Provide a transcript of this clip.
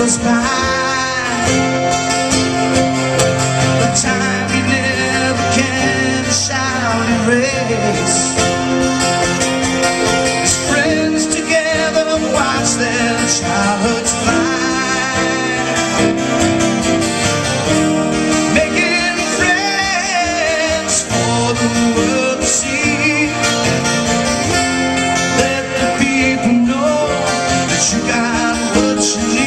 us by. The time you never can shout and race. As friends together watch their childhoods fly, making friends for the world to see. Let the people know that you got what you need.